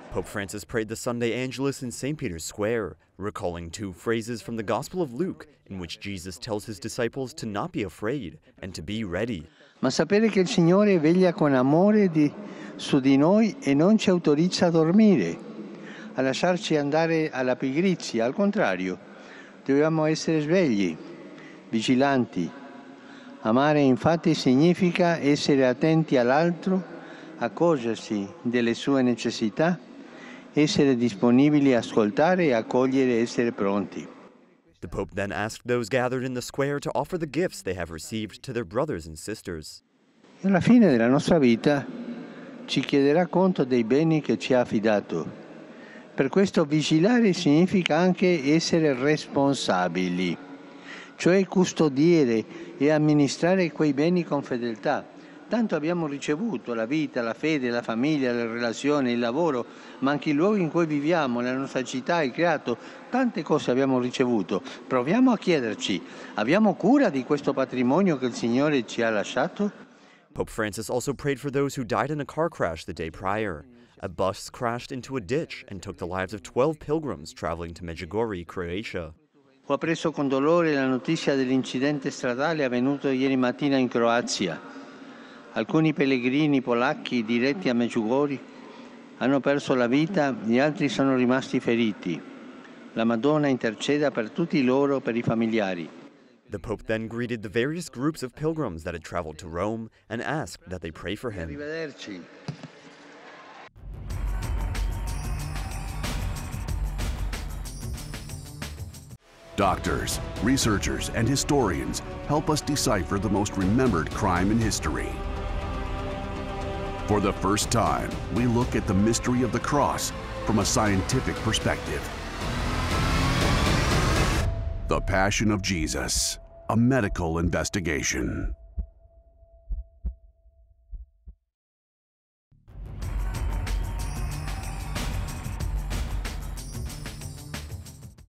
Pope Francis prayed the Sunday Angelus in St. Peter's Square, recalling two phrases from the Gospel of Luke, in which Jesus tells his disciples to not be afraid and to be ready. Ma sapere che il Signore veglia con amore su di noi e non ci autorizza a dormire, a lasciarci andare alla pigrizia. Al contrario, dobbiamo essere svegli, vigilanti. Amare infatti significa essere attenti all'altro, accorgersi delle sue necessità, essere disponibili a ascoltare e accogliere e essere pronti. The Pope then asked those gathered in the square to offer the gifts they have received to their brothers and sisters. E alla fine della nostra vita ci chiederà conto dei beni che ci ha affidato. Per questo vigilare significa anche essere responsabili, cioè custodire e amministrare quei beni con fedeltà. Tanto abbiamo ricevuto la vita, la fede, la famiglia, le relazioni, il lavoro, ma anche i luoghi in cui viviamo, la nostra città, il creato. Tante cose abbiamo ricevuto. Proviamo a chiederci, abbiamo cura di questo patrimonio che il Signore ci ha lasciato? Pope Francis also prayed for those who died in a car crash the day prior. A bus crashed into a ditch and took the lives of 12 pilgrims traveling to Medjugorje, Croatia. Ho appreso con dolore la notizia dell'incidente stradale avvenuto ieri mattina in Croazia. Alcuni pellegrini polacchi diretti a Medjugorje hanno perso la vita e altri sono rimasti feriti. La Madonna interceda per tutti loro, per i familiari. The Pope then greeted the various groups of pilgrims that had traveled to Rome and asked that they pray for him. Arrivederci. Doctors, researchers, and historians help us decipher the most remembered crime in history. For the first time, we look at the mystery of the cross from a scientific perspective. The Passion of Jesus, a medical investigation.